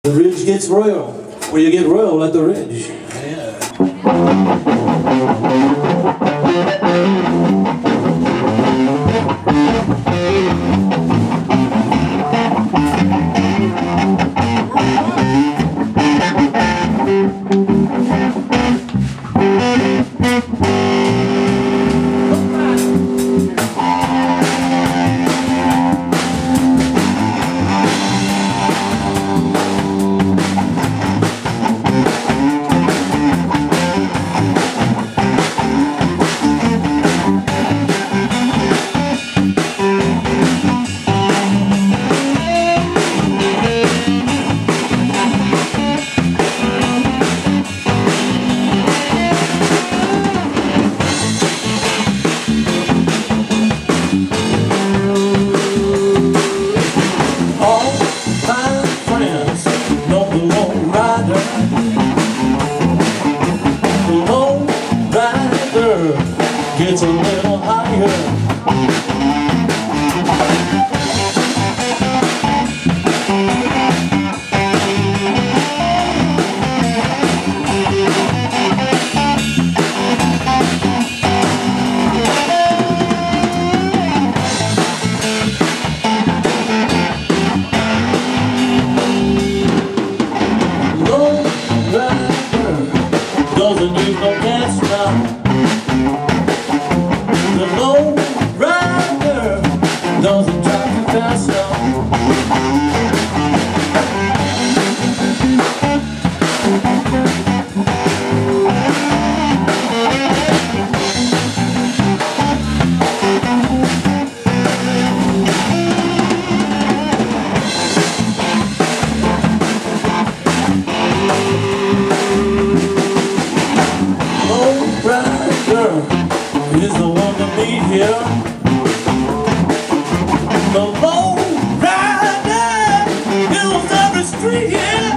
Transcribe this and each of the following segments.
The Ridge gets royal. Where you get royal at the Ridge. Yeah. Gets a little higher. Low rider doesn't use no gas now. The low rider doesn't drive too fast now. Low rider is the one to meet here. The low rider fills every street here.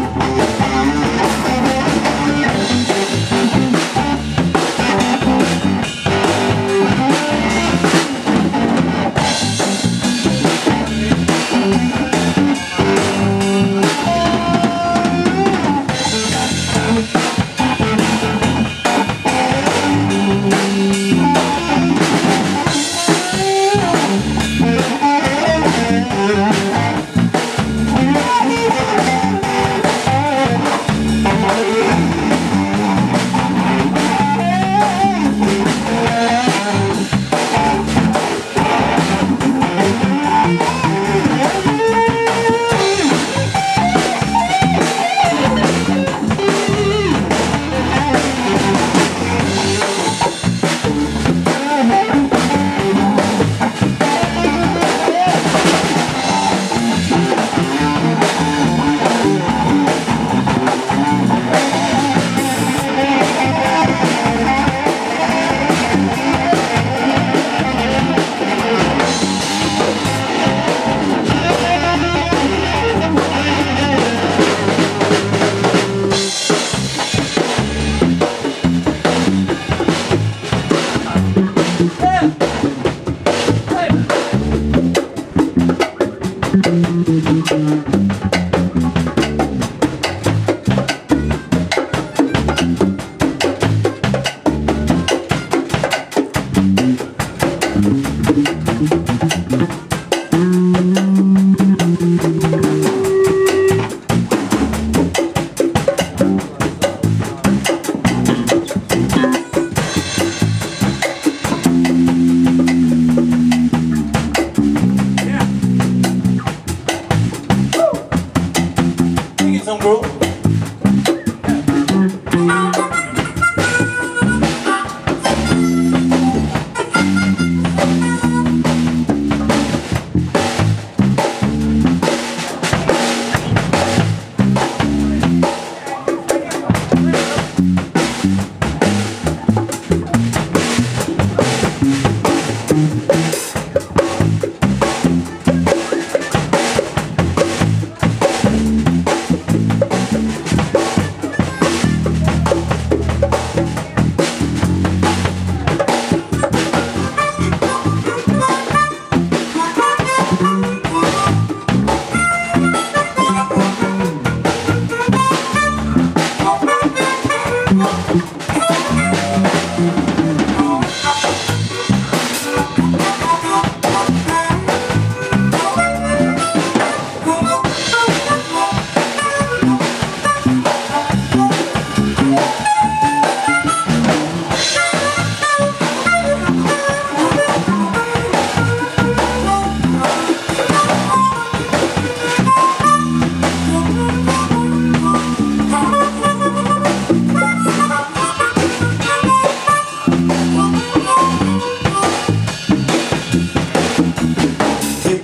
Some girl.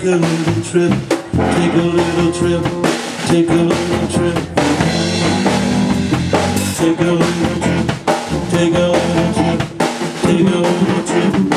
a little trip, take a little trip, take a little trip, take a little trip, take a little trip, take a little trip.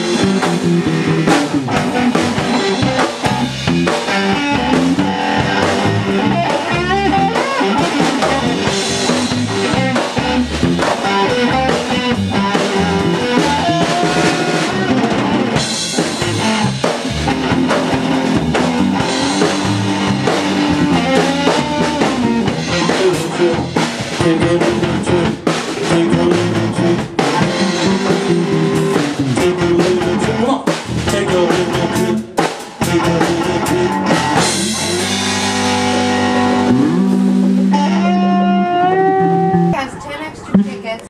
Take a little trip, take a little trip, take a little trip, come on, take a little trip, take a little trip.